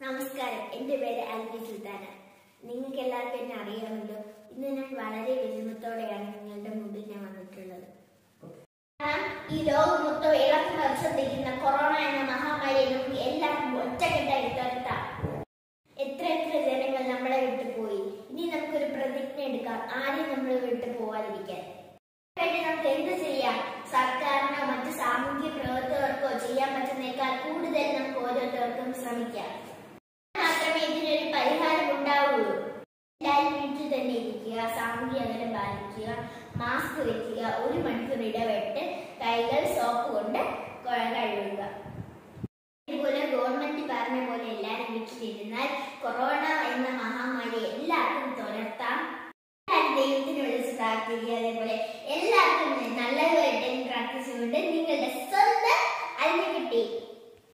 നമസ്കാരം, എൻ്റെ പേര് അൽബി സുൽത്താന. നിങ്ങൾക്ക് എല്ലാവർക്കും എന്നെ അറിയാമല്ലോ. ഇന്ന് ഞാൻ വളരെ വിഷമത്തോടെയാണ് നിങ്ങളുടെ മുമ്പിൽ ഞാൻ വന്നിട്ടുള്ളത്. ഈ ലോകം മൊത്തം ഇളക്കം വർഷിക്കുന്ന കൊറോണ എന്ന മഹാമാരിയെ നമുക്ക് എല്ലാവർക്കും ഒറ്റക്കെട്ടായി തുരത്താം. എത്ര ജനങ്ങൾ നമ്മളെ വിട്ടുപോയി. ഇനി നമുക്കൊരു പ്രതിജ്ഞ എടുക്കാം, ആരെയും നമ്മൾ വിട്ടു പോവാതിരിക്കാൻ. നമുക്ക് എന്ത് ചെയ്യാം? സർക്കാരിനോ മറ്റു സാമൂഹ്യ പ്രവർത്തകർക്കോ ചെയ്യാൻ പറ്റുന്നേക്കാൾ കൂടുതൽ നമുക്ക് ഓരോരുത്തർക്കും ശ്രമിക്കാം. മാത്രമേ ഇതിനൊരു പരിഹാരം ഉണ്ടാവുള്ളൂ. എല്ലാവരും വീട്ടിൽ തന്നെ ഇരിക്കുക, സാമൂഹ്യ അകലം പാലിക്കുക, മാസ്ക് വെക്കുക, 1 മണിക്കൂർ ഇടവിട്ട് കൈകൾ സോപ്പ് കൊണ്ട് കഴുകുക. ഇതുപോലെ ഗവൺമെന്റ് പറഞ്ഞ പോലെ എല്ലാവരും വീട്ടിലിരുന്നാൽ കൊറോണ എന്ന മഹാമാരി എല്ലാവർക്കും തുരത്താം. ദൈവത്തിന് വിളിച്ച് പ്രാർത്ഥിക്കുക. അതേപോലെ എല്ലാവർക്കും നല്ലതായിട്ട് പ്രാർത്ഥിച്ചുകൊണ്ട് നിങ്ങൾ